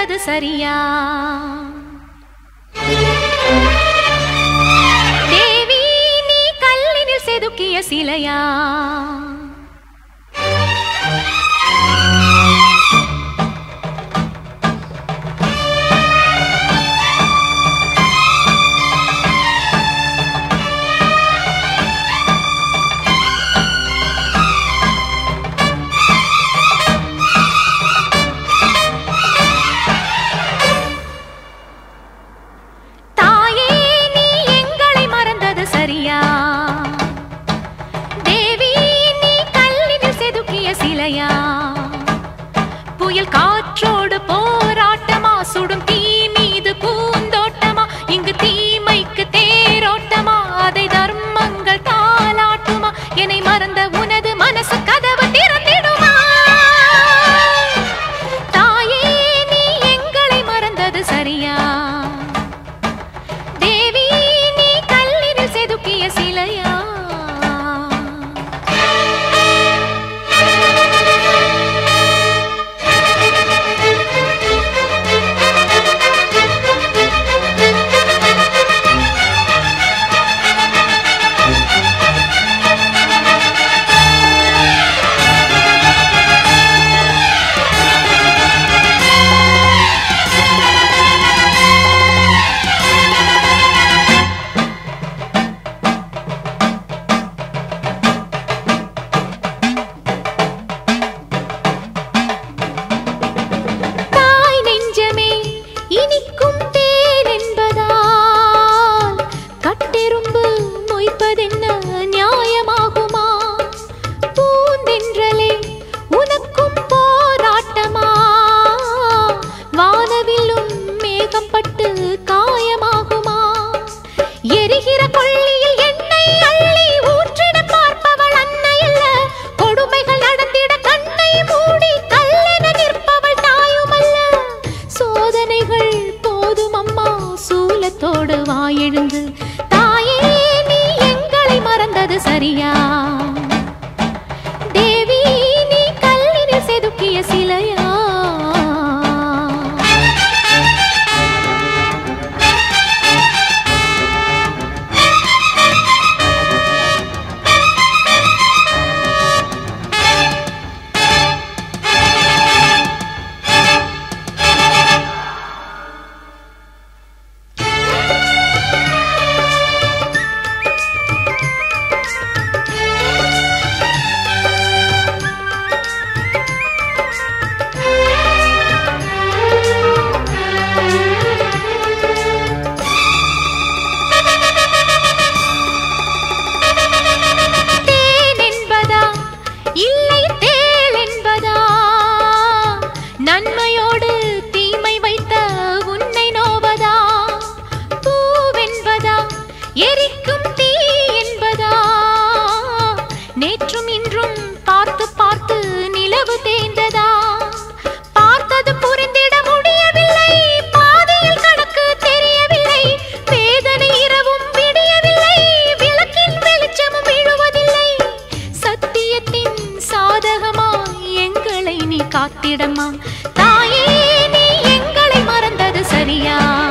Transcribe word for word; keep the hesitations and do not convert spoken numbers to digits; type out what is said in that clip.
மறந்தது சரியா? தேவி நீ கல்லினில் செதுக்கிய சிலையா? புயல் காற்றோடு போராட்டமா, சுடும் தீ மீது பூந்தோட்டமா, இங்கு தீமைக்கு தேரோட்டமா, அதை தர்மங்கள் தாலாட்டுமா, என்னை மறந்த உனது மனசு கதவு திறந்திடுமா? தாயே நீ எங்களை மறந்தது சரியா? தேவி நீ கல்லினில் செதுக்கிய சிலையா? வாயெழுந்து தாயே நீ எங்களை மறந்தது சரியா? தேவி நீ கல்லினில் செதுக்கிய சிலையா? நன்மையோடு தீமை வைத்த உன்னை நோவதா? பூவென்பதா எரிக்கும் தீ என்பதா? நேற்றும் இன்றும் பார்த்து பார்த்து நிலவு தேய்ந்ததா? பார்த்தது புரிந்திட முடியவில்லை, பாதையில் கணக்கு தெரியவில்லை, வேதனை இரவும் விடியவில்லை, விளக்கின் வெளிச்சமும் விழுவதில்லை, சத்தியத்தின் சாதகமா எங்களை நீ காத்திடமா? தாயே நீ எங்களை மறந்தது சரியா?